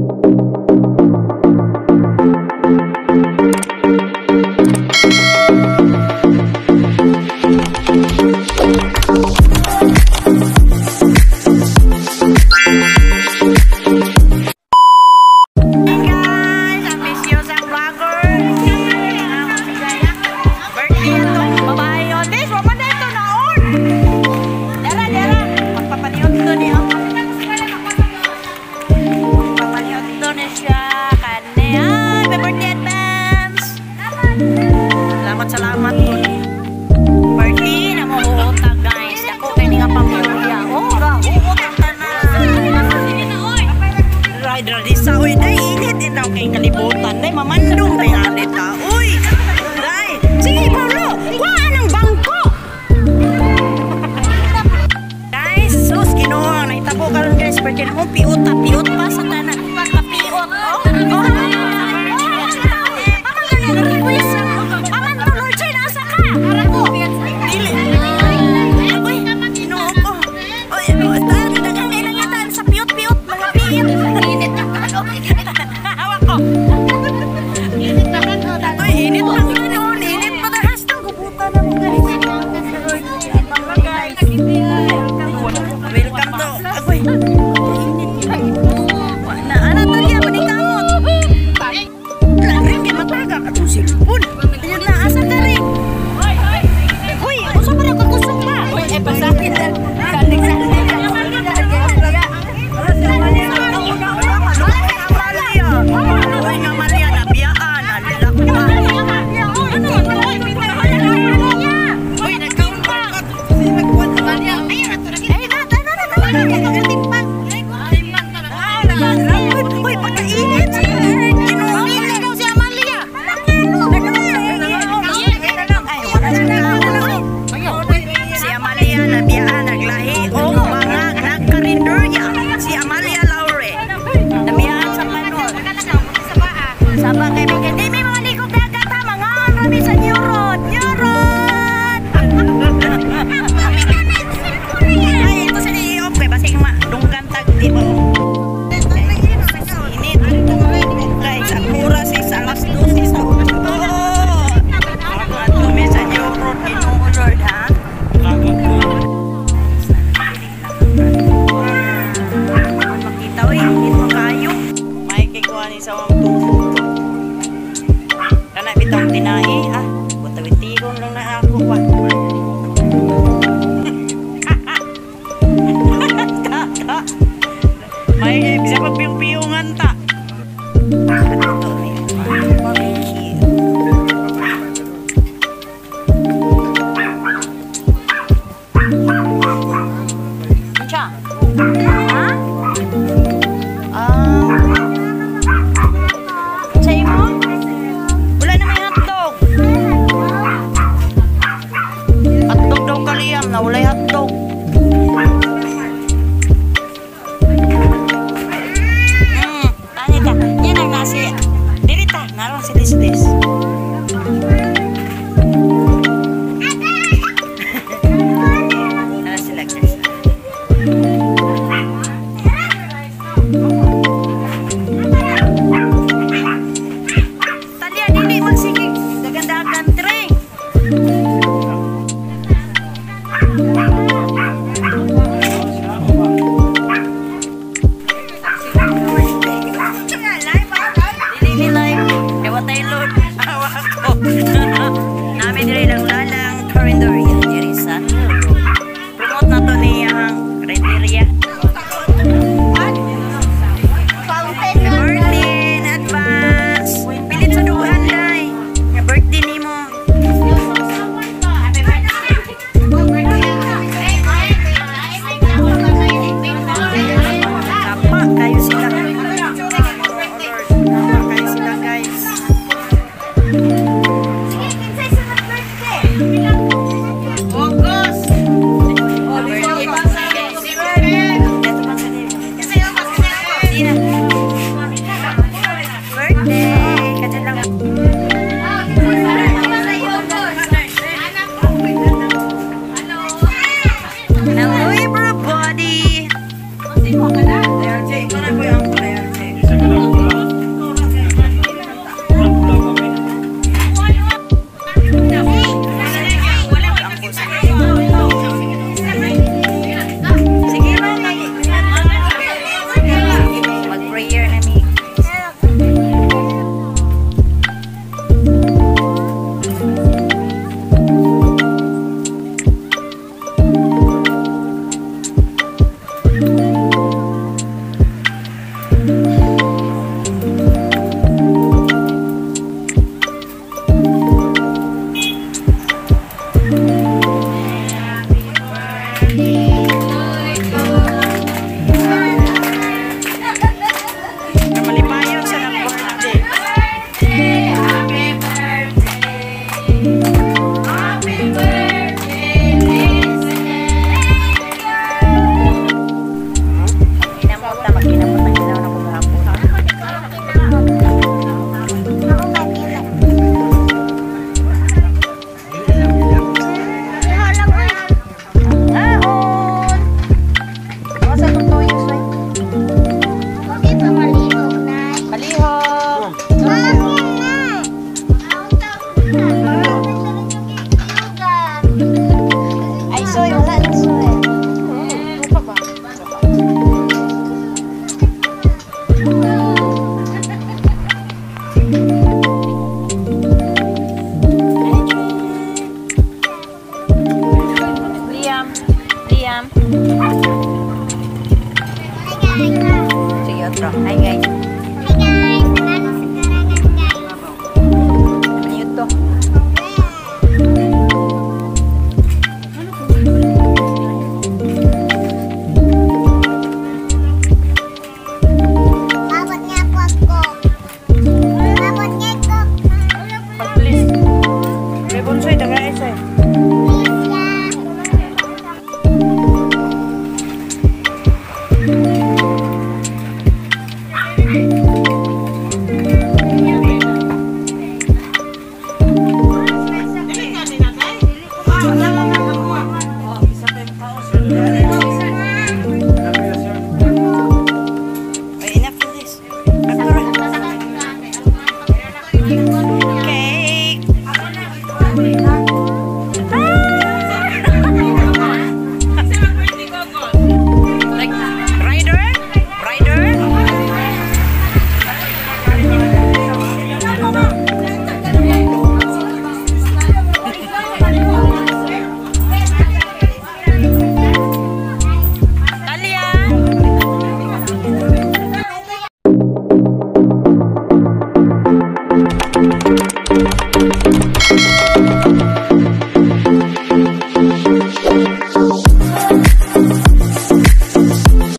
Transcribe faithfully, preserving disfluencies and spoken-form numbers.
Salamat po. Party na mo utag guys. Ako kay nga pamilya. Oh, ra, utag ta na. Ride ra di sa uy dai init din daw kay kalibutan. Dai mamandong dai alit ta. Uy. Dai, sige Paulo. Kuha nang bangko. Guys, sus Ginoo na itabo karon guys, perken mo piot ta piot pa sa tanan. Piot. Oh. Oh. May bisa pagpiyong-piyungan ta. Siya. Ha? Ah. Sa'yo mo? Wala na may hotdog. Liam, Liam. Sige, otro. Hi guys. Mute to. Pag-please. May bunsoy, taga-esay. Thank you.